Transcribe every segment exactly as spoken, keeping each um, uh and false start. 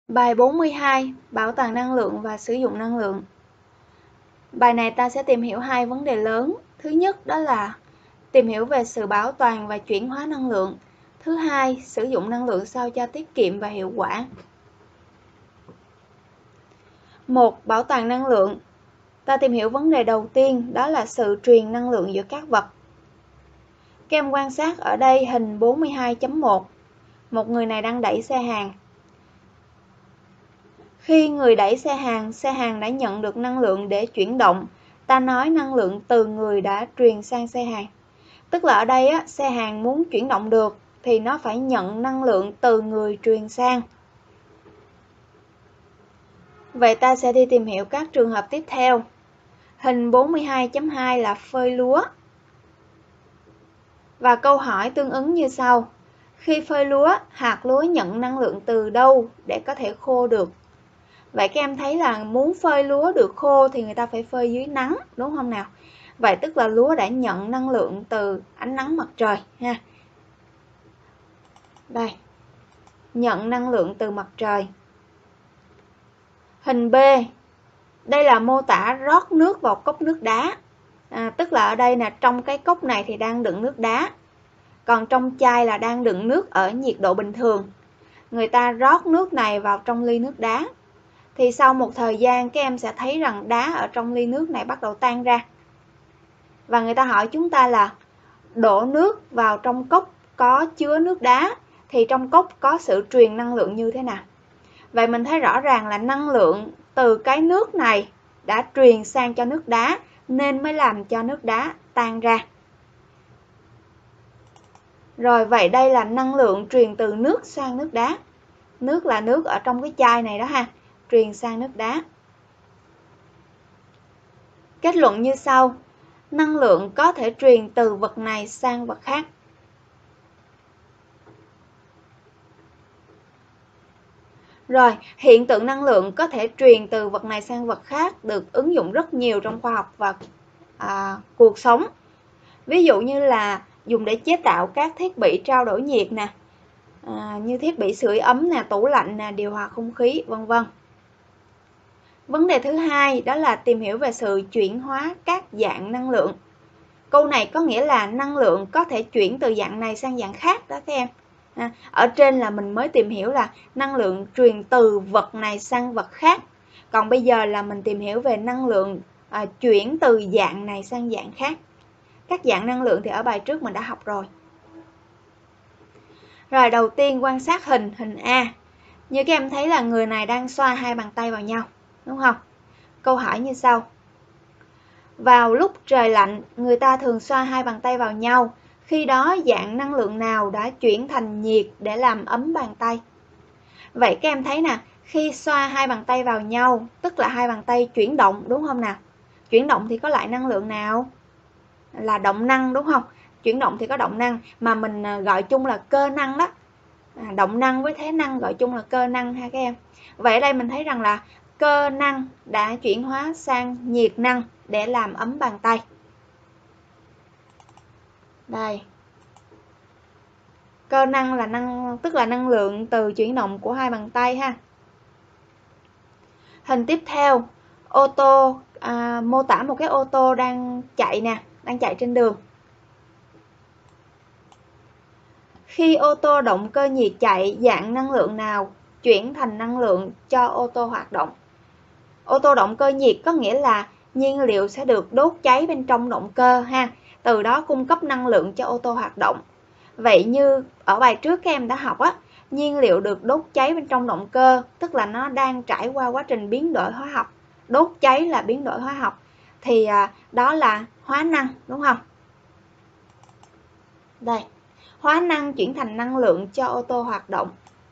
Bài bốn mươi hai, bảo toàn năng lượng và sử dụng năng lượng. Bài này ta sẽ tìm hiểu hai vấn đề lớn. Thứ nhất đó là tìm hiểu về sự bảo toàn và chuyển hóa năng lượng. Thứ hai, sử dụng năng lượng sao cho tiết kiệm và hiệu quả. một. Bảo toàn năng lượng. Ta tìm hiểu vấn đề đầu tiên, đó là sự truyền năng lượng giữa các vật. Các em quan sát ở đây hình bốn mươi hai chấm một. Một người này đang đẩy xe hàng. Khi người đẩy xe hàng, xe hàng đã nhận được năng lượng để chuyển động. Ta nói năng lượng từ người đã truyền sang xe hàng. Tức là ở đây á, xe hàng muốn chuyển động được thì nó phải nhận năng lượng từ người truyền sang. Vậy ta sẽ đi tìm hiểu các trường hợp tiếp theo. Hình bốn mươi hai chấm hai là phơi lúa. Và câu hỏi tương ứng như sau. Khi phơi lúa, hạt lúa nhận năng lượng từ đâu để có thể khô được? Vậy các em thấy là muốn phơi lúa được khô thì người ta phải phơi dưới nắng, đúng không nào? Vậy tức là lúa đã nhận năng lượng từ ánh nắng mặt trời ha. Đây, nhận năng lượng từ mặt trời. Hình B, đây là mô tả rót nước vào cốc nước đá. À, tức là ở đây là trong cái cốc này thì đang đựng nước đá. Còn trong chai là đang đựng nước ở nhiệt độ bình thường. Người ta rót nước này vào trong ly nước đá. Thì sau một thời gian các em sẽ thấy rằng đá ở trong ly nước này bắt đầu tan ra. Và người ta hỏi chúng ta là đổ nước vào trong cốc có chứa nước đá thì trong cốc có sự truyền năng lượng như thế nào? Vậy mình thấy rõ ràng là năng lượng từ cái nước này đã truyền sang cho nước đá nên mới làm cho nước đá tan ra. Rồi vậy đây là năng lượng truyền từ nước sang nước đá. Nước là nước ở trong cái chai này đó ha, truyền sang nước đá. Kết luận như sau, năng lượng có thể truyền từ vật này sang vật khác. Rồi, hiện tượng năng lượng có thể truyền từ vật này sang vật khác được ứng dụng rất nhiều trong khoa học và à, cuộc sống. Ví dụ như là dùng để chế tạo các thiết bị trao đổi nhiệt nè, à, như thiết bị sưởi ấm nè, tủ lạnh nè, điều hòa không khí, vân vân. Vấn đề thứ hai đó là tìm hiểu về sự chuyển hóa các dạng năng lượng. Câu này có nghĩa là năng lượng có thể chuyển từ dạng này sang dạng khác đó các em. À, ở trên là mình mới tìm hiểu là năng lượng truyền từ vật này sang vật khác. Còn bây giờ là mình tìm hiểu về năng lượng à, chuyển từ dạng này sang dạng khác. Các dạng năng lượng thì ở bài trước mình đã học rồi. Rồi đầu tiên quan sát hình, hình A. Như các em thấy là người này đang xoa hai bàn tay vào nhau, đúng không? Câu hỏi như sau. Vào lúc trời lạnh, người ta thường xoa hai bàn tay vào nhau. Khi đó dạng năng lượng nào đã chuyển thành nhiệt để làm ấm bàn tay? Vậy các em thấy nè, khi xoa hai bàn tay vào nhau, tức là hai bàn tay chuyển động, đúng không nào? Chuyển động thì có loại năng lượng nào? Là động năng, đúng không? Chuyển động thì có động năng, mà mình gọi chung là cơ năng đó. À, động năng với thế năng gọi chung là cơ năng ha các em. Vậy ở đây mình thấy rằng là cơ năng đã chuyển hóa sang nhiệt năng để làm ấm bàn tay. Đây. Cơ năng là năng tức là năng lượng từ chuyển động của hai bàn tay ha. Hình tiếp theo, ô tô à, mô tả một cái ô tô đang chạy nè, đang chạy trên đường. Khi ô tô động cơ nhiệt chạy, dạng năng lượng nào chuyển thành năng lượng cho ô tô hoạt động? Ô tô động cơ nhiệt có nghĩa là nhiên liệu sẽ được đốt cháy bên trong động cơ ha, từ đó cung cấp năng lượng cho ô tô hoạt động. Vậy như ở bài trước các em đã học á, nhiên liệu được đốt cháy bên trong động cơ, tức là nó đang trải qua quá trình biến đổi hóa học. Đốt cháy là biến đổi hóa học, thì à, đó là hóa năng, đúng không? Đây, hóa năng chuyển thành năng lượng cho ô tô hoạt động.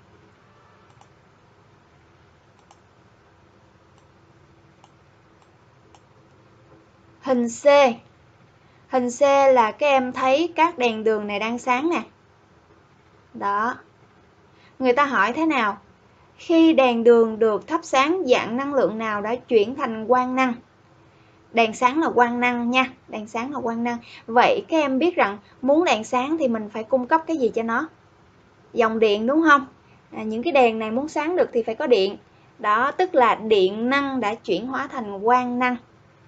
Hình C. Hình C là các em thấy các đèn đường này đang sáng nè. Đó. Người ta hỏi thế nào? Khi đèn đường được thắp sáng, dạng năng lượng nào đã chuyển thành quang năng? Đèn sáng là quang năng nha. Đèn sáng là quang năng. Vậy các em biết rằng muốn đèn sáng thì mình phải cung cấp cái gì cho nó? Dòng điện, đúng không? À, những cái đèn này muốn sáng được thì phải có điện. Đó, tức là điện năng đã chuyển hóa thành quang năng.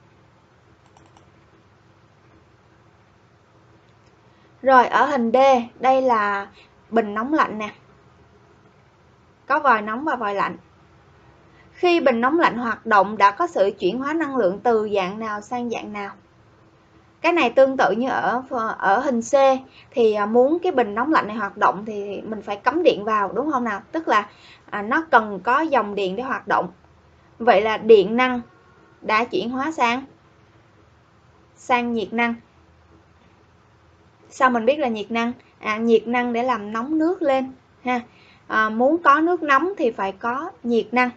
Rồi ở hình D, đây là bình nóng lạnh nè. Có vòi nóng và vòi lạnh. Khi bình nóng lạnh hoạt động đã có sự chuyển hóa năng lượng từ dạng nào sang dạng nào? Cái này tương tự như ở ở hình C, thì muốn cái bình nóng lạnh này hoạt động thì mình phải cắm điện vào, đúng không nào? Tức là à, nó cần có dòng điện để hoạt động. Vậy là điện năng đã chuyển hóa sang sang nhiệt năng. Sao mình biết là nhiệt năng? À, nhiệt năng để làm nóng nước lên ha. À, muốn có nước nóng thì phải có nhiệt năng.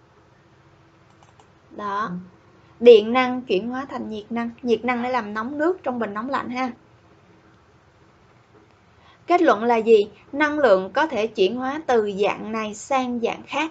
Đó. Điện năng chuyển hóa thành nhiệt năng. Nhiệt năng để làm nóng nước trong bình nóng lạnh ha. Kết luận là gì? Năng lượng có thể chuyển hóa từ dạng này sang dạng khác.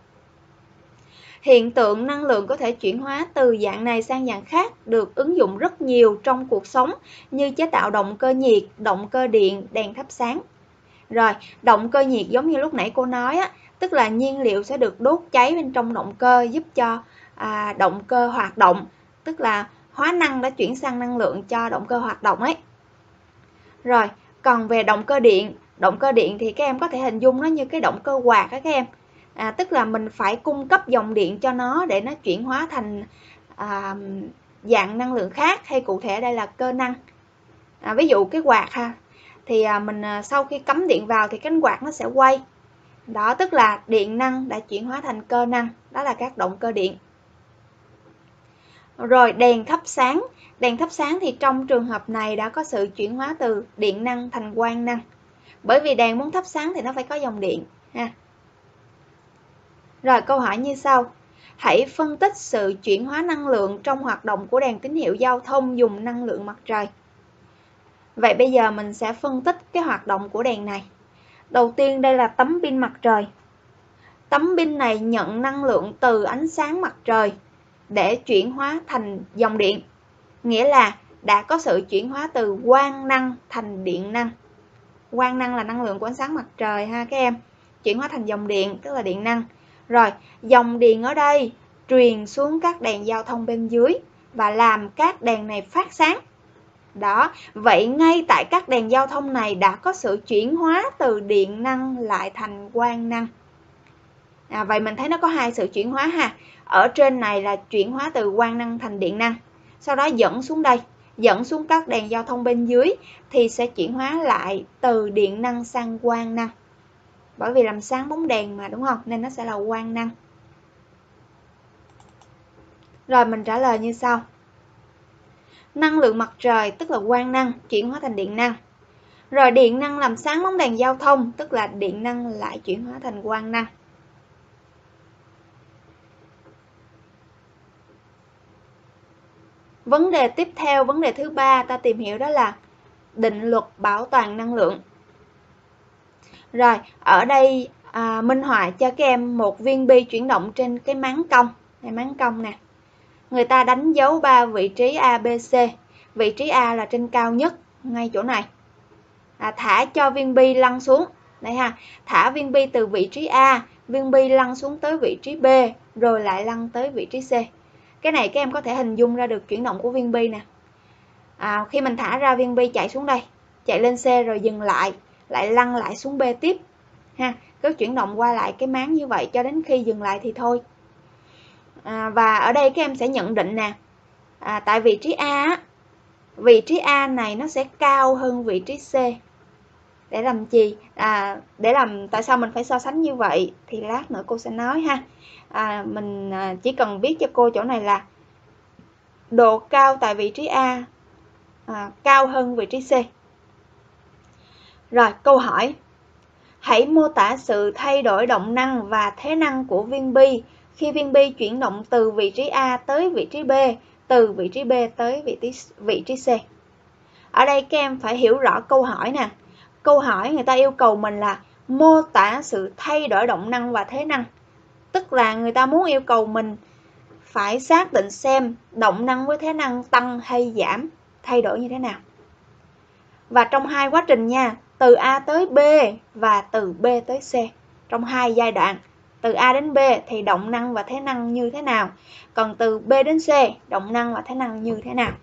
Hiện tượng năng lượng có thể chuyển hóa từ dạng này sang dạng khác được ứng dụng rất nhiều trong cuộc sống, như chế tạo động cơ nhiệt, động cơ điện, đèn thắp sáng. Rồi, động cơ nhiệt giống như lúc nãy cô nói á, tức là nhiên liệu sẽ được đốt cháy bên trong động cơ giúp cho à, động cơ hoạt động, tức là hóa năng đã chuyển sang năng lượng cho động cơ hoạt động ấy. Rồi, còn về động cơ điện, động cơ điện thì các em có thể hình dung nó như cái động cơ quạt á các em. À, tức là mình phải cung cấp dòng điện cho nó để nó chuyển hóa thành à, dạng năng lượng khác, hay cụ thể đây là cơ năng. À, ví dụ cái quạt ha, thì à, mình à, sau khi cắm điện vào thì cánh quạt nó sẽ quay. Đó, tức là điện năng đã chuyển hóa thành cơ năng, đó là các động cơ điện. Rồi đèn thắp sáng, đèn thắp sáng thì trong trường hợp này đã có sự chuyển hóa từ điện năng thành quang năng. Bởi vì đèn muốn thắp sáng thì nó phải có dòng điện ha. Rồi câu hỏi như sau. Hãy phân tích sự chuyển hóa năng lượng trong hoạt động của đèn tín hiệu giao thông dùng năng lượng mặt trời. Vậy bây giờ mình sẽ phân tích cái hoạt động của đèn này. Đầu tiên đây là tấm pin mặt trời. Tấm pin này nhận năng lượng từ ánh sáng mặt trời để chuyển hóa thành dòng điện. Nghĩa là đã có sự chuyển hóa từ quang năng thành điện năng. Quang năng là năng lượng của ánh sáng mặt trời ha các em. Chuyển hóa thành dòng điện tức là điện năng. Rồi, dòng điện ở đây truyền xuống các đèn giao thông bên dưới và làm các đèn này phát sáng. Đó, vậy ngay tại các đèn giao thông này đã có sự chuyển hóa từ điện năng lại thành quang năng. À, vậy mình thấy nó có hai sự chuyển hóa ha. Ở trên này là chuyển hóa từ quang năng thành điện năng. Sau đó dẫn xuống đây, dẫn xuống các đèn giao thông bên dưới thì sẽ chuyển hóa lại từ điện năng sang quang năng. Bởi vì làm sáng bóng đèn mà đúng không? Nên nó sẽ là quang năng. Rồi mình trả lời như sau. Năng lượng mặt trời tức là quang năng chuyển hóa thành điện năng. Rồi điện năng làm sáng bóng đèn giao thông tức là điện năng lại chuyển hóa thành quang năng. Vấn đề tiếp theo, vấn đề thứ ba ta tìm hiểu đó là định luật bảo toàn năng lượng. Rồi, ở đây à, minh họa cho các em một viên bi chuyển động trên cái máng cong. Này máng cong nè. Người ta đánh dấu ba vị trí A, B, C. Vị trí A là trên cao nhất, ngay chỗ này. À, thả cho viên bi lăn xuống. Đây ha, thả viên bi từ vị trí A, viên bi lăn xuống tới vị trí B, rồi lại lăn tới vị trí C. Cái này các em có thể hình dung ra được chuyển động của viên bi nè. À, khi mình thả ra viên bi chạy xuống đây, chạy lên C rồi dừng lại, lại lăn lại xuống B tiếp. Ha, cứ chuyển động qua lại cái máng như vậy cho đến khi dừng lại thì thôi. À, và ở đây các em sẽ nhận định nè, à, tại vị trí A, vị trí A này nó sẽ cao hơn vị trí C. Để làm gì? À, để làm tại sao mình phải so sánh như vậy thì lát nữa cô sẽ nói ha. À, mình chỉ cần biết cho cô chỗ này là độ cao tại vị trí A à, cao hơn vị trí C. Rồi câu hỏi. Hãy mô tả sự thay đổi động năng và thế năng của viên bi khi viên bi chuyển động từ vị trí A tới vị trí B, từ vị trí B tới vị trí, vị trí C. Ở đây các em phải hiểu rõ câu hỏi nè. Câu hỏi người ta yêu cầu mình là mô tả sự thay đổi động năng và thế năng. Tức là người ta muốn yêu cầu mình phải xác định xem động năng với thế năng tăng hay giảm, thay đổi như thế nào. Và trong hai quá trình nha, từ A tới B và từ B tới C. trong hai giai đoạn. Từ A đến B thì động năng và thế năng như thế nào, còn từ B đến C động năng và thế năng như thế nào.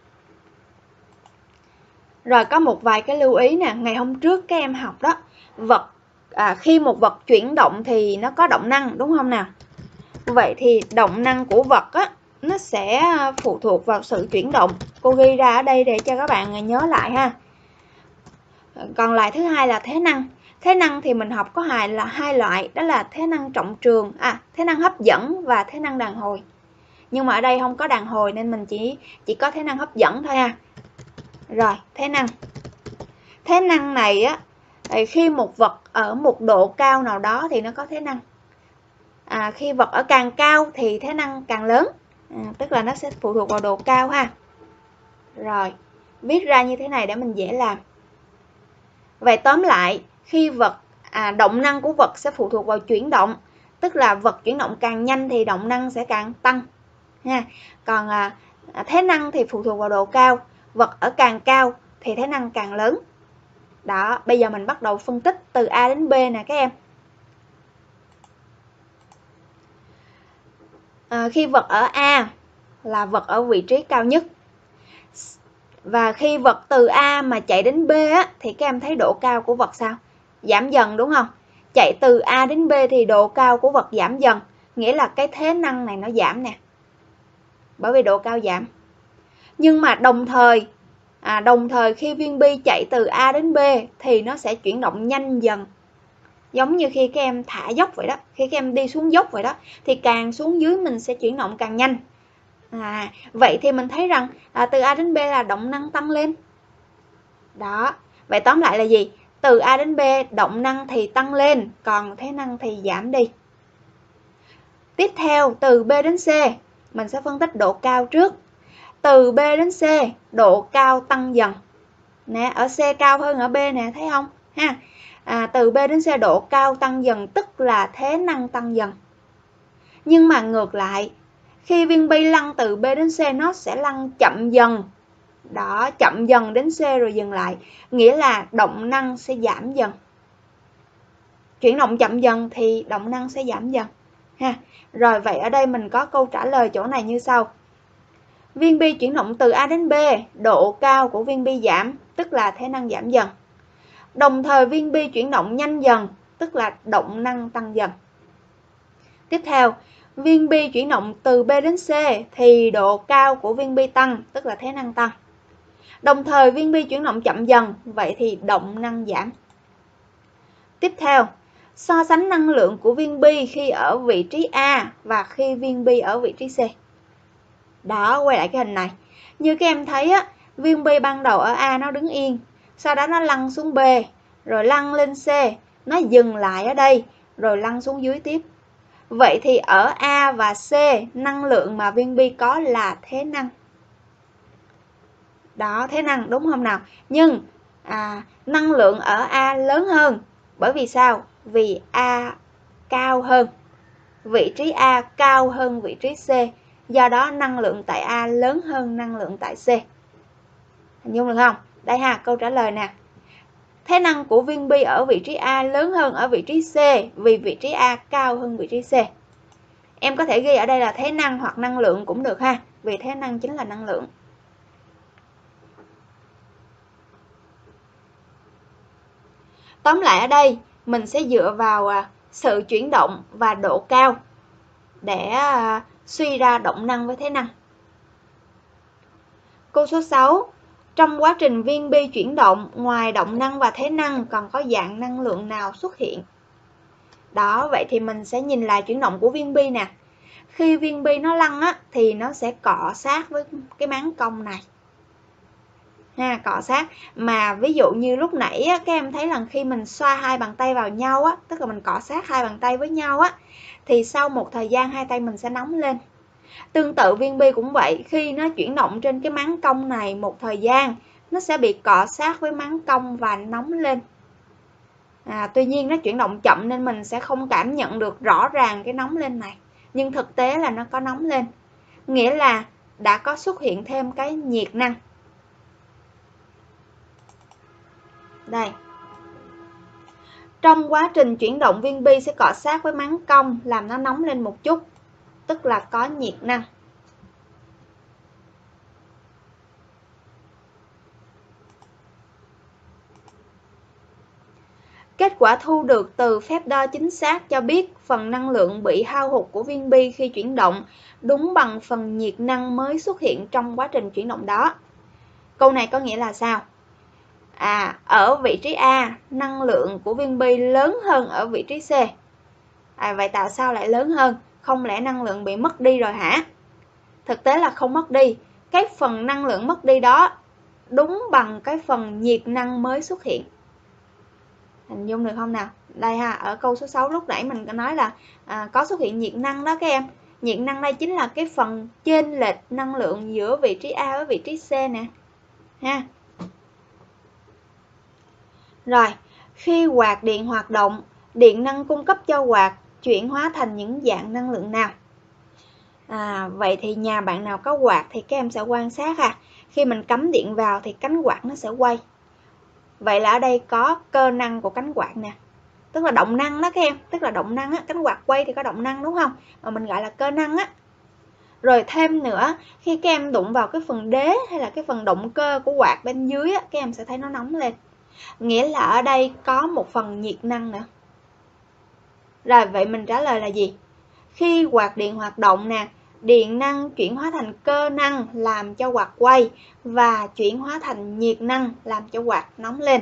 Rồi có một vài cái lưu ý nè, ngày hôm trước các em học đó, vật à, khi một vật chuyển động thì nó có động năng đúng không nào? Vậy thì động năng của vật á, nó sẽ phụ thuộc vào sự chuyển động. Cô ghi ra ở đây để cho các bạn nhớ lại ha. Còn lại thứ hai là thế năng. Thế năng thì mình học có hai là hai loại, đó là thế năng trọng trường, à thế năng hấp dẫn và thế năng đàn hồi. Nhưng mà ở đây không có đàn hồi nên mình chỉ chỉ có thế năng hấp dẫn thôi ha. Rồi, thế năng. Thế năng này á, thì khi một vật ở một độ cao nào đó thì nó có thế năng. À, khi vật ở càng cao thì thế năng càng lớn, à, tức là nó sẽ phụ thuộc vào độ cao ha. Rồi, viết ra như thế này để mình dễ làm. Vậy tóm lại, khi vật à, động năng của vật sẽ phụ thuộc vào chuyển động, tức là vật chuyển động càng nhanh thì động năng sẽ càng tăng ha. Còn à, thế năng thì phụ thuộc vào độ cao, vật ở càng cao thì thế năng càng lớn. Đó, bây giờ mình bắt đầu phân tích từ A đến B nè các em. À, khi vật ở A là vật ở vị trí cao nhất. Và khi vật từ A mà chạy đến B á, thì các em thấy độ cao của vật sao? Giảm dần đúng không? Chạy từ A đến B thì độ cao của vật giảm dần. Nghĩa là cái thế năng này nó giảm nè. Bởi vì độ cao giảm. Nhưng mà đồng thời, à, đồng thời khi viên bi chạy từ A đến B thì nó sẽ chuyển động nhanh dần. Giống như khi các em thả dốc vậy đó. Khi các em đi xuống dốc vậy đó. Thì càng xuống dưới mình sẽ chuyển động càng nhanh. À, vậy thì mình thấy rằng à, từ A đến B là động năng tăng lên. Đó. Vậy tóm lại là gì? Từ A đến B động năng thì tăng lên, còn thế năng thì giảm đi. Tiếp theo từ B đến C mình sẽ phân tích độ cao trước. Từ B đến C độ cao tăng dần. Nè, ở C cao hơn ở B nè, thấy không? Ha. À, từ B đến C độ cao tăng dần tức là thế năng tăng dần. Nhưng mà ngược lại, khi viên bi lăn từ B đến C nó sẽ lăn chậm dần. Đó, chậm dần đến C rồi dừng lại. Nghĩa là động năng sẽ giảm dần. Chuyển động chậm dần thì động năng sẽ giảm dần. Ha. Rồi vậy ở đây mình có câu trả lời chỗ này như sau. Viên bi chuyển động từ A đến B, độ cao của viên bi giảm, tức là thế năng giảm dần. Đồng thời viên bi chuyển động nhanh dần, tức là động năng tăng dần. Tiếp theo, viên bi chuyển động từ B đến C thì độ cao của viên bi tăng, tức là thế năng tăng. Đồng thời viên bi chuyển động chậm dần, vậy thì động năng giảm. Tiếp theo, so sánh năng lượng của viên bi khi ở vị trí A và khi viên bi ở vị trí C. Đó, quay lại cái hình này. Như các em thấy á, viên bi ban đầu ở A nó đứng yên, sau đó nó lăn xuống B, rồi lăn lên C, nó dừng lại ở đây, rồi lăn xuống dưới tiếp. Vậy thì ở A và C, năng lượng mà viên bi có là thế năng. Đó, thế năng đúng không nào? Nhưng à, năng lượng ở A lớn hơn. Bởi vì sao? Vì A cao hơn. Vị trí A cao hơn vị trí C. Do đó năng lượng tại A lớn hơn năng lượng tại C. Hình dung được không? Đây ha, câu trả lời nè. Thế năng của viên bi ở vị trí A lớn hơn ở vị trí C vì vị trí A cao hơn vị trí C. Em có thể ghi ở đây là thế năng hoặc năng lượng cũng được ha. Vì thế năng chính là năng lượng. Tóm lại ở đây, mình sẽ dựa vào sự chuyển động và độ cao để suy ra động năng với thế năng. Câu số sáu. Trong quá trình viên bi chuyển động, ngoài động năng và thế năng còn có dạng năng lượng nào xuất hiện? Đó, vậy thì mình sẽ nhìn lại chuyển động của viên bi nè. Khi viên bi nó lăn á, thì nó sẽ cọ sát với cái máng cong này. Ha, cọ sát. Mà ví dụ như lúc nãy á, các em thấy là khi mình xoa hai bàn tay vào nhau á, tức là mình cọ sát hai bàn tay với nhau á, thì sau một thời gian hai tay mình sẽ nóng lên. Tương tự viên bi cũng vậy, khi nó chuyển động trên cái máng cong này một thời gian, nó sẽ bị cọ sát với máng cong và nóng lên. À, tuy nhiên nó chuyển động chậm nên mình sẽ không cảm nhận được rõ ràng cái nóng lên này. Nhưng thực tế là nó có nóng lên. Nghĩa là đã có xuất hiện thêm cái nhiệt năng. Đây. Trong quá trình chuyển động, viên bi sẽ cọ sát với máng cong làm nó nóng lên một chút, tức là có nhiệt năng. Kết quả thu được từ phép đo chính xác cho biết phần năng lượng bị hao hụt của viên bi khi chuyển động đúng bằng phần nhiệt năng mới xuất hiện trong quá trình chuyển động đó. Câu này có nghĩa là sao? À, ở vị trí A, năng lượng của viên bi lớn hơn ở vị trí C. À, vậy tại sao lại lớn hơn? Không lẽ năng lượng bị mất đi rồi hả? Thực tế là không mất đi. Cái phần năng lượng mất đi đó đúng bằng cái phần nhiệt năng mới xuất hiện. Hình dung được không nào? Đây ha, ở câu số sáu lúc nãy mình có nói là à, có xuất hiện nhiệt năng đó các em. Nhiệt năng đây chính là cái phần chênh lệch năng lượng giữa vị trí A với vị trí C nè. Ha. Rồi, khi quạt điện hoạt động, điện năng cung cấp cho quạt chuyển hóa thành những dạng năng lượng nào? À, vậy thì nhà bạn nào có quạt thì các em sẽ quan sát ha. Khi mình cắm điện vào thì cánh quạt nó sẽ quay. Vậy là ở đây có cơ năng của cánh quạt nè. Tức là động năng đó các em, tức là động năng á, cánh quạt quay thì có động năng đúng không? Mà mình gọi là cơ năng á. Rồi thêm nữa, khi các em đụng vào cái phần đế hay là cái phần động cơ của quạt bên dưới á, các em sẽ thấy nó nóng lên. Nghĩa là ở đây có một phần nhiệt năng nữa. Rồi vậy mình trả lời là gì? Khi quạt điện hoạt động nè, điện năng chuyển hóa thành cơ năng làm cho quạt quay và chuyển hóa thành nhiệt năng làm cho quạt nóng lên.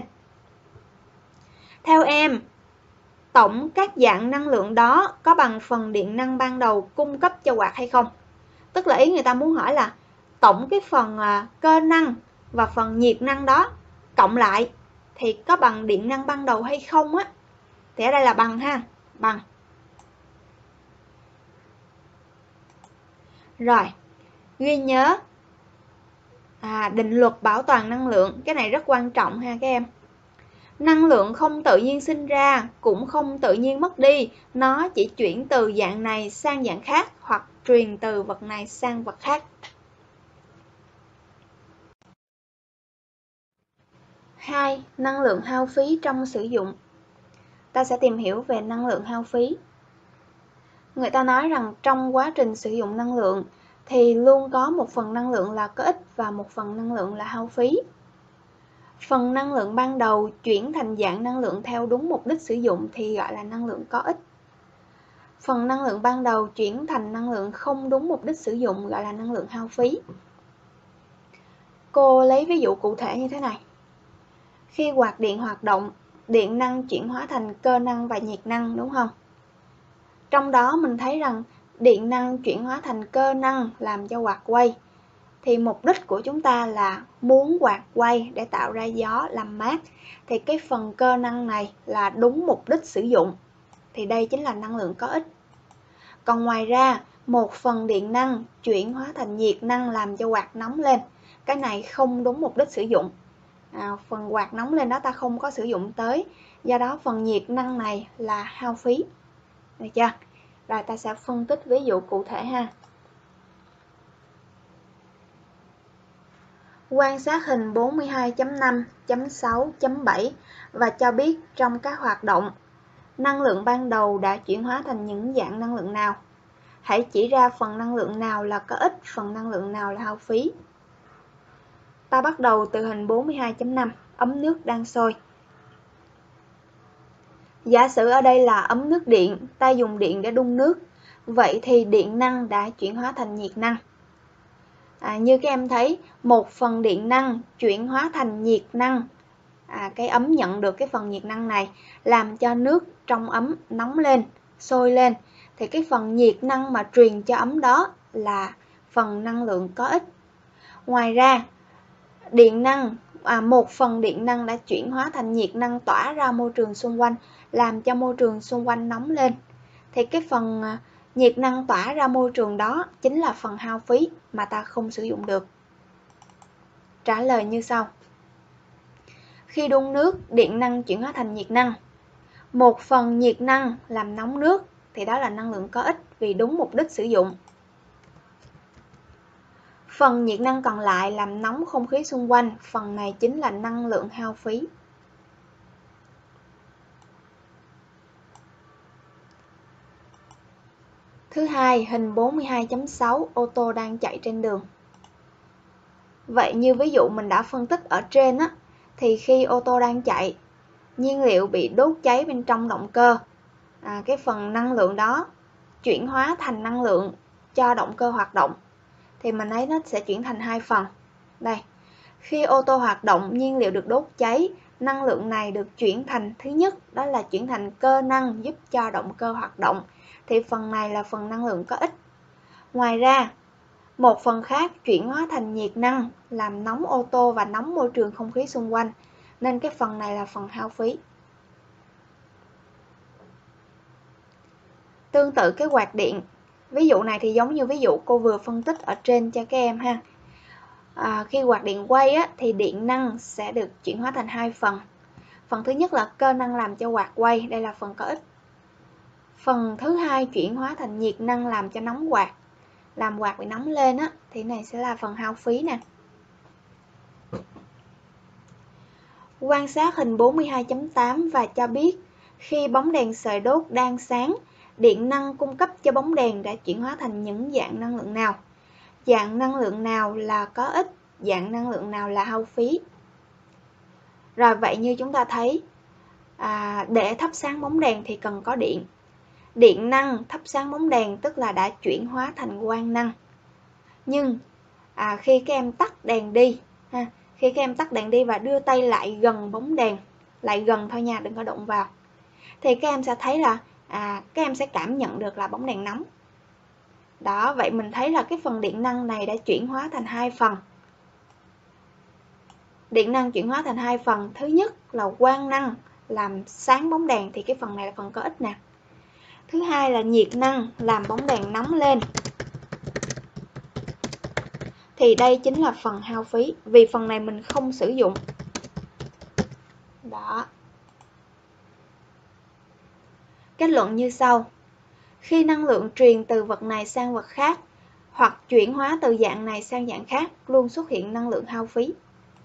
Theo em, tổng các dạng năng lượng đó có bằng phần điện năng ban đầu cung cấp cho quạt hay không? Tức là ý người ta muốn hỏi là tổng cái phần cơ năng và phần nhiệt năng đó cộng lại thì có bằng điện năng ban đầu hay không á? Thì ở đây là bằng ha, bằng. Rồi, ghi nhớ à, định luật bảo toàn năng lượng, cái này rất quan trọng ha các em. Năng lượng không tự nhiên sinh ra, cũng không tự nhiên mất đi, nó chỉ chuyển từ dạng này sang dạng khác hoặc truyền từ vật này sang vật khác. hai. Năng lượng hao phí trong sử dụng. Ta sẽ tìm hiểu về năng lượng hao phí. Người ta nói rằng trong quá trình sử dụng năng lượng thì luôn có một phần năng lượng là có ích và một phần năng lượng là hao phí. Phần năng lượng ban đầu chuyển thành dạng năng lượng theo đúng mục đích sử dụng thì gọi là năng lượng có ích. Phần năng lượng ban đầu chuyển thành năng lượng không đúng mục đích sử dụng gọi là năng lượng hao phí. Cô lấy ví dụ cụ thể như thế này. Khi quạt điện hoạt động, điện năng chuyển hóa thành cơ năng và nhiệt năng đúng không? Trong đó mình thấy rằng điện năng chuyển hóa thành cơ năng làm cho quạt quay. Thì mục đích của chúng ta là muốn quạt quay để tạo ra gió làm mát. Thì cái phần cơ năng này là đúng mục đích sử dụng. Thì đây chính là năng lượng có ích. Còn ngoài ra, một phần điện năng chuyển hóa thành nhiệt năng làm cho quạt nóng lên. Cái này không đúng mục đích sử dụng. À, phần quạt nóng lên đó ta không có sử dụng tới. Do đó phần nhiệt năng này là hao phí. Được chưa? Rồi ta sẽ phân tích ví dụ cụ thể ha. Quan sát hình bốn mươi hai chấm năm chấm sáu chấm bảy và cho biết trong các hoạt động, năng lượng ban đầu đã chuyển hóa thành những dạng năng lượng nào. Hãy chỉ ra phần năng lượng nào là có ích, phần năng lượng nào là hao phí. Ta bắt đầu từ hình bốn mươi hai chấm năm, ấm nước đang sôi. Giả sử ở đây là ấm nước điện, ta dùng điện để đun nước. Vậy thì điện năng đã chuyển hóa thành nhiệt năng. À, như các em thấy, một phần điện năng chuyển hóa thành nhiệt năng. À, cái ấm nhận được cái phần nhiệt năng này, làm cho nước trong ấm nóng lên, sôi lên. Thì cái phần nhiệt năng mà truyền cho ấm đó là phần năng lượng có ích. Ngoài ra, điện năng, à, một phần điện năng đã chuyển hóa thành nhiệt năng tỏa ra môi trường xung quanh, làm cho môi trường xung quanh nóng lên. Thì cái phần nhiệt năng tỏa ra môi trường đó chính là phần hao phí mà ta không sử dụng được. Trả lời như sau. Khi đun nước, điện năng chuyển hóa thành nhiệt năng. Một phần nhiệt năng làm nóng nước thì đó là năng lượng có ích vì đúng mục đích sử dụng. Phần nhiệt năng còn lại làm nóng không khí xung quanh, phần này chính là năng lượng hao phí. Thứ hai, hình bốn mươi hai chấm sáu, ô tô đang chạy trên đường. Vậy như ví dụ mình đã phân tích ở trên á, thì khi ô tô đang chạy, nhiên liệu bị đốt cháy bên trong động cơ, à, cái phần năng lượng đó chuyển hóa thành năng lượng cho động cơ hoạt động, thì mình thấy nó sẽ chuyển thành hai phần. Đây, khi ô tô hoạt động, nhiên liệu được đốt cháy, năng lượng này được chuyển thành, thứ nhất đó là chuyển thành cơ năng giúp cho động cơ hoạt động, thì phần này là phần năng lượng có ích. Ngoài ra, một phần khác chuyển hóa thành nhiệt năng, làm nóng ô tô và nóng môi trường không khí xung quanh, nên cái phần này là phần hao phí. Tương tự cái quạt điện, ví dụ này thì giống như ví dụ cô vừa phân tích ở trên cho các em ha. À, khi quạt điện quay á, thì điện năng sẽ được chuyển hóa thành hai phần. Phần thứ nhất là cơ năng làm cho quạt quay, đây là phần có ích. Phần thứ hai chuyển hóa thành nhiệt năng làm cho nóng quạt, làm quạt bị nóng lên á, thì này sẽ là phần hao phí nè. Quan sát hình bốn mươi hai chấm tám và cho biết khi bóng đèn sợi đốt đang sáng, điện năng cung cấp cho bóng đèn đã chuyển hóa thành những dạng năng lượng nào? Dạng năng lượng nào là có ích? Dạng năng lượng nào là hao phí? Rồi vậy như chúng ta thấy, à, để thắp sáng bóng đèn thì cần có điện. Điện năng thắp sáng bóng đèn tức là đã chuyển hóa thành quang năng. Nhưng à, khi các em tắt đèn đi, ha, khi các em tắt đèn đi và đưa tay lại gần bóng đèn, lại gần thôi nha, đừng có đụng vào, thì các em sẽ thấy là à, các em sẽ cảm nhận được là bóng đèn nóng. Đó, vậy mình thấy là cái phần điện năng này đã chuyển hóa thành hai phần. Điện năng chuyển hóa thành hai phần. Thứ nhất là quang năng làm sáng bóng đèn, thì cái phần này là phần có ích nè. Thứ hai là nhiệt năng làm bóng đèn nóng lên, thì đây chính là phần hao phí, vì phần này mình không sử dụng. Đó. Kết luận như sau. Khi năng lượng truyền từ vật này sang vật khác, hoặc chuyển hóa từ dạng này sang dạng khác, luôn xuất hiện năng lượng hao phí.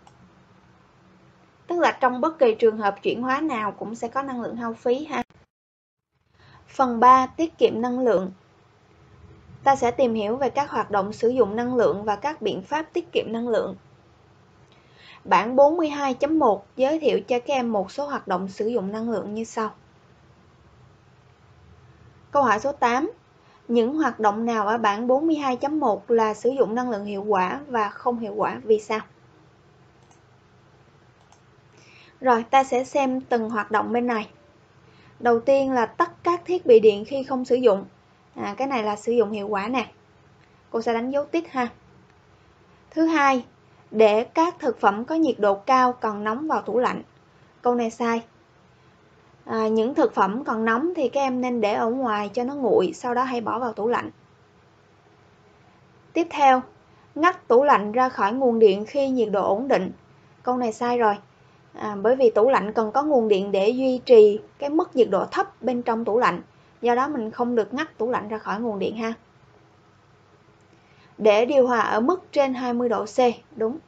Tức là trong bất kỳ trường hợp chuyển hóa nào cũng sẽ có năng lượng hao phí ha. Phần ba, tiết kiệm năng lượng. Ta sẽ tìm hiểu về các hoạt động sử dụng năng lượng và các biện pháp tiết kiệm năng lượng. Bảng bốn mươi hai chấm một giới thiệu cho các em một số hoạt động sử dụng năng lượng như sau. Câu hỏi số tám. Những hoạt động nào ở bảng bốn mươi hai chấm một là sử dụng năng lượng hiệu quả và không hiệu quả, vì sao? Rồi, ta sẽ xem từng hoạt động bên này. Đầu tiên là tắt các thiết bị điện khi không sử dụng. À, cái này là sử dụng hiệu quả nè. Cô sẽ đánh dấu tích ha. Thứ hai, để các thực phẩm có nhiệt độ cao còn nóng vào tủ lạnh. Câu này sai. À, những thực phẩm còn nóng thì các em nên để ở ngoài cho nó nguội, sau đó hãy bỏ vào tủ lạnh. Tiếp theo, ngắt tủ lạnh ra khỏi nguồn điện khi nhiệt độ ổn định. Câu này sai rồi. À, bởi vì tủ lạnh cần có nguồn điện để duy trì cái mức nhiệt độ thấp bên trong tủ lạnh. Do đó mình không được ngắt tủ lạnh ra khỏi nguồn điện ha. Để điều hòa ở mức trên hai mươi độ C, đúng.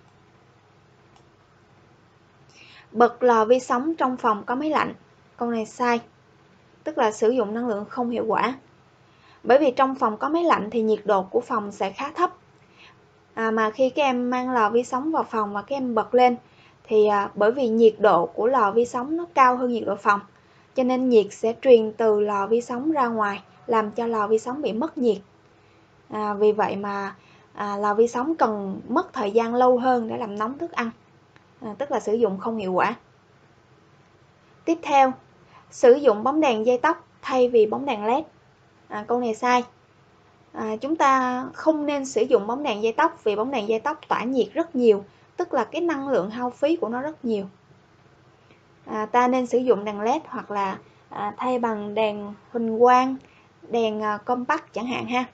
Bật lò vi sóng trong phòng có máy lạnh. Câu này sai. Tức là sử dụng năng lượng không hiệu quả. Bởi vì trong phòng có máy lạnh thì nhiệt độ của phòng sẽ khá thấp. À, mà khi các em mang lò vi sóng vào phòng và các em bật lên, thì à, bởi vì nhiệt độ của lò vi sóng nó cao hơn nhiệt độ phòng, cho nên nhiệt sẽ truyền từ lò vi sóng ra ngoài, làm cho lò vi sóng bị mất nhiệt. À, vì vậy mà à, lò vi sóng cần mất thời gian lâu hơn để làm nóng thức ăn. À, tức là sử dụng không hiệu quả. Tiếp theo, sử dụng bóng đèn dây tóc thay vì bóng đèn led. À, câu này sai. À, chúng ta không nên sử dụng bóng đèn dây tóc vì bóng đèn dây tóc tỏa nhiệt rất nhiều, tức là cái năng lượng hao phí của nó rất nhiều. À, ta nên sử dụng đèn led hoặc là à, thay bằng đèn huỳnh quang, đèn à, compact chẳng hạn ha.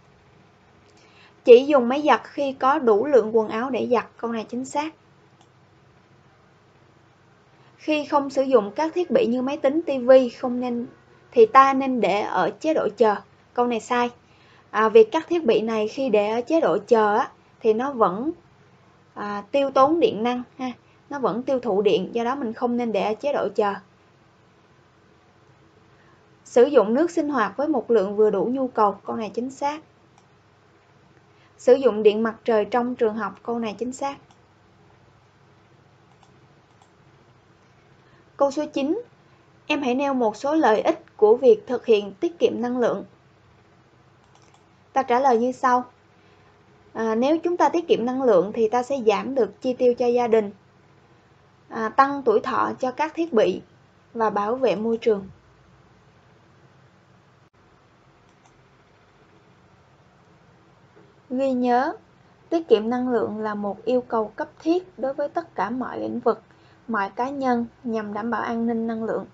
Chỉ dùng máy giặt khi có đủ lượng quần áo để giặt. Câu này chính xác. Khi không sử dụng các thiết bị như máy tính, tivi không nên thì ta nên để ở chế độ chờ. Câu này sai. À, vì các thiết bị này khi để ở chế độ chờ á, thì nó vẫn à, tiêu tốn điện năng ha, nó vẫn tiêu thụ điện, do đó mình không nên để ở chế độ chờ. Sử dụng nước sinh hoạt với một lượng vừa đủ nhu cầu, câu này chính xác. Sử dụng điện mặt trời trong trường học, câu này chính xác. Câu số chín. Em hãy nêu một số lợi ích của việc thực hiện tiết kiệm năng lượng. Ta trả lời như sau. À, nếu chúng ta tiết kiệm năng lượng thì ta sẽ giảm được chi tiêu cho gia đình, à, tăng tuổi thọ cho các thiết bị và bảo vệ môi trường. Ghi nhớ, tiết kiệm năng lượng là một yêu cầu cấp thiết đối với tất cả mọi lĩnh vực, mọi cá nhân nhằm đảm bảo an ninh năng lượng.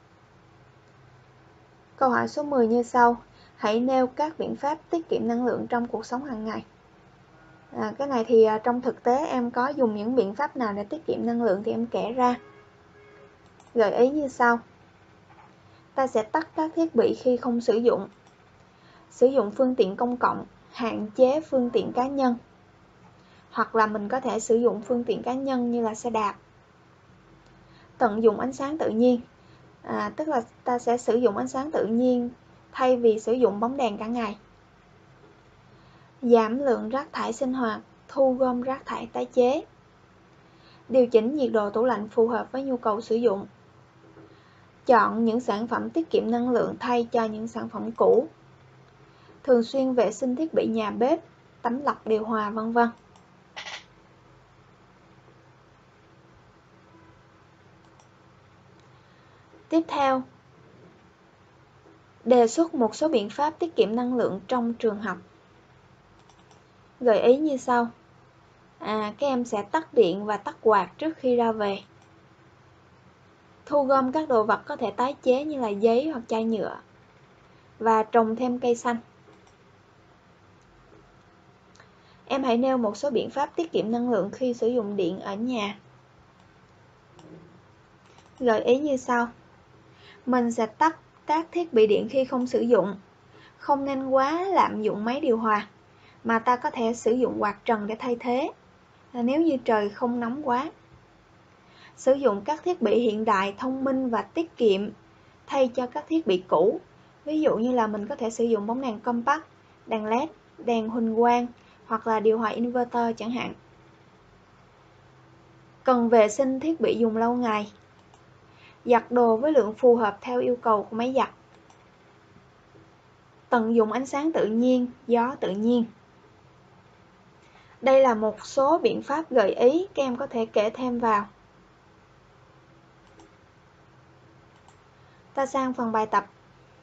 Câu hỏi số mười như sau. Hãy nêu các biện pháp tiết kiệm năng lượng trong cuộc sống hàng ngày. À, cái này thì à, trong thực tế em có dùng những biện pháp nào để tiết kiệm năng lượng thì em kể ra. Gợi ý như sau. Ta sẽ tắt các thiết bị khi không sử dụng. Sử dụng phương tiện công cộng, hạn chế phương tiện cá nhân. Hoặc là mình có thể sử dụng phương tiện cá nhân như là xe đạp. Tận dụng ánh sáng tự nhiên. À, tức là ta sẽ sử dụng ánh sáng tự nhiên thay vì sử dụng bóng đèn cả ngày. Giảm lượng rác thải sinh hoạt, thu gom rác thải tái chế. Điều chỉnh nhiệt độ tủ lạnh phù hợp với nhu cầu sử dụng. Chọn những sản phẩm tiết kiệm năng lượng thay cho những sản phẩm cũ. Thường xuyên vệ sinh thiết bị nhà bếp, tắm lọc điều hòa, vân vân. Tiếp theo, đề xuất một số biện pháp tiết kiệm năng lượng trong trường học. Gợi ý như sau. À, các em sẽ tắt điện và tắt quạt trước khi ra về. Thu gom các đồ vật có thể tái chế như là giấy hoặc chai nhựa. Và trồng thêm cây xanh. Em hãy nêu một số biện pháp tiết kiệm năng lượng khi sử dụng điện ở nhà. Gợi ý như sau. Mình sẽ tắt các thiết bị điện khi không sử dụng. Không nên quá lạm dụng máy điều hòa, mà ta có thể sử dụng quạt trần để thay thế, nếu như trời không nóng quá. Sử dụng các thiết bị hiện đại, thông minh và tiết kiệm thay cho các thiết bị cũ. Ví dụ như là mình có thể sử dụng bóng đèn compact, đèn led, đèn huỳnh quang hoặc là điều hòa inverter chẳng hạn. Cần vệ sinh thiết bị dùng lâu ngày. Giặt đồ với lượng phù hợp theo yêu cầu của máy giặt. Tận dụng ánh sáng tự nhiên, gió tự nhiên. Đây là một số biện pháp gợi ý, các em có thể kể thêm vào. Ta sang phần bài tập.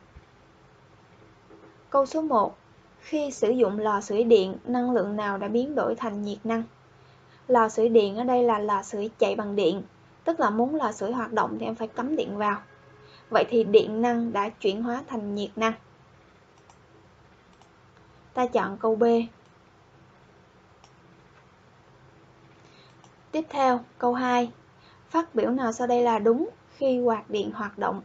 Câu số một. Khi sử dụng lò sưởi điện, năng lượng nào đã biến đổi thành nhiệt năng? Lò sưởi điện ở đây là lò sưởi chạy bằng điện, tức là muốn lò sưởi hoạt động thì em phải cắm điện vào. Vậy thì điện năng đã chuyển hóa thành nhiệt năng. Ta chọn câu B. Tiếp theo, câu hai. Phát biểu nào sau đây là đúng khi quạt điện hoạt động?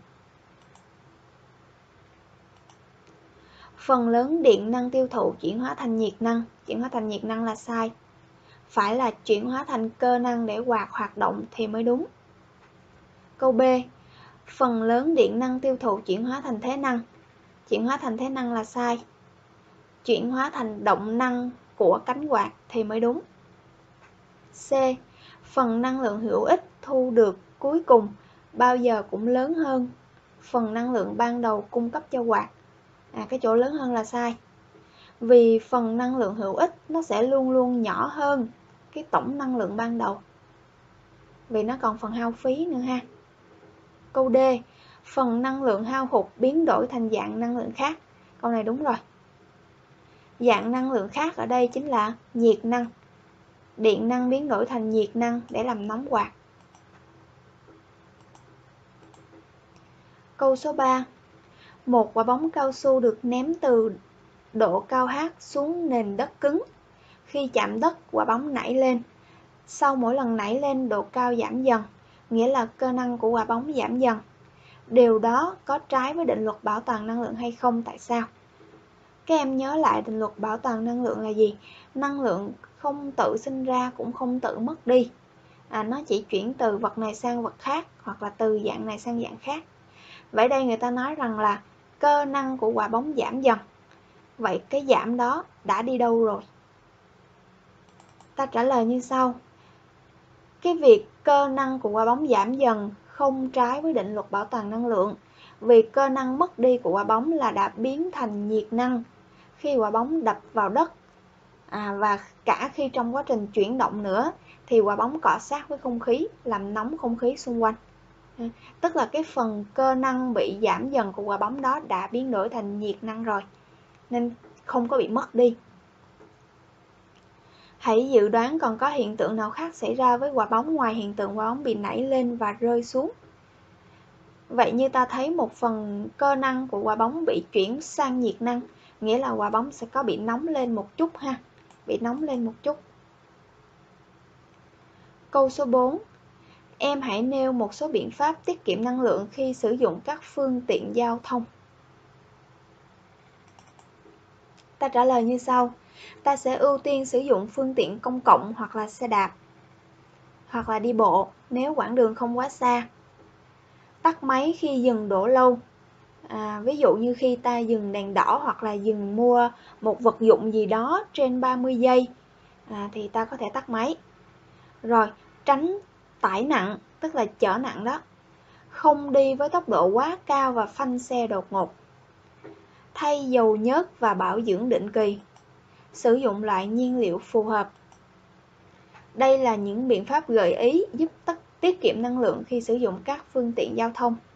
Phần lớn điện năng tiêu thụ chuyển hóa thành nhiệt năng. Chuyển hóa thành nhiệt năng là sai. Phải là chuyển hóa thành cơ năng để quạt hoạt động thì mới đúng. Câu B. Phần lớn điện năng tiêu thụ chuyển hóa thành thế năng. Chuyển hóa thành thế năng là sai. Chuyển hóa thành động năng của cánh quạt thì mới đúng. C. Phần năng lượng hữu ích thu được cuối cùng bao giờ cũng lớn hơn phần năng lượng ban đầu cung cấp cho quạt. À, cái chỗ lớn hơn là sai. Vì phần năng lượng hữu ích nó sẽ luôn luôn nhỏ hơn cái tổng năng lượng ban đầu. Vì nó còn phần hao phí nữa ha. Câu D. Phần năng lượng hao hụt biến đổi thành dạng năng lượng khác. Câu này đúng rồi. Dạng năng lượng khác ở đây chính là nhiệt năng. Điện năng biến đổi thành nhiệt năng để làm nóng quạt. Câu số ba. Một quả bóng cao su được ném từ độ cao H xuống nền đất cứng. Khi chạm đất, quả bóng nảy lên. Sau mỗi lần nảy lên, độ cao giảm dần, nghĩa là cơ năng của quả bóng giảm dần. Điều đó có trái với định luật bảo toàn năng lượng hay không? Tại sao? Các em nhớ lại định luật bảo toàn năng lượng là gì? Năng lượng không tự sinh ra cũng không tự mất đi. À, nó chỉ chuyển từ vật này sang vật khác hoặc là từ dạng này sang dạng khác. Vậy đây người ta nói rằng là cơ năng của quả bóng giảm dần. Vậy cái giảm đó đã đi đâu rồi? Ta trả lời như sau. Cái việc cơ năng của quả bóng giảm dần không trái với định luật bảo toàn năng lượng, vì cơ năng mất đi của quả bóng là đã biến thành nhiệt năng khi quả bóng đập vào đất, à, và cả khi trong quá trình chuyển động nữa thì quả bóng cọ sát với không khí làm nóng không khí xung quanh. Tức là cái phần cơ năng bị giảm dần của quả bóng đó đã biến đổi thành nhiệt năng rồi, nên không có bị mất đi. Hãy dự đoán còn có hiện tượng nào khác xảy ra với quả bóng ngoài hiện tượng quả bóng bị nảy lên và rơi xuống. Vậy như ta thấy một phần cơ năng của quả bóng bị chuyển sang nhiệt năng, nghĩa là quả bóng sẽ có bị nóng lên một chút ha, bị nóng lên một chút. Câu số bốn. Em hãy nêu một số biện pháp tiết kiệm năng lượng khi sử dụng các phương tiện giao thông. Ta trả lời như sau. Ta sẽ ưu tiên sử dụng phương tiện công cộng hoặc là xe đạp, hoặc là đi bộ nếu quãng đường không quá xa. Tắt máy khi dừng đỗ lâu. À, ví dụ như khi ta dừng đèn đỏ hoặc là dừng mua một vật dụng gì đó trên ba mươi giây, à, thì ta có thể tắt máy. Rồi, tránh tải nặng, tức là chở nặng đó. Không đi với tốc độ quá cao và phanh xe đột ngột. Thay dầu nhớt và bảo dưỡng định kỳ. Sử dụng loại nhiên liệu phù hợp. Đây là những biện pháp gợi ý giúp tiết kiệm năng lượng khi sử dụng các phương tiện giao thông.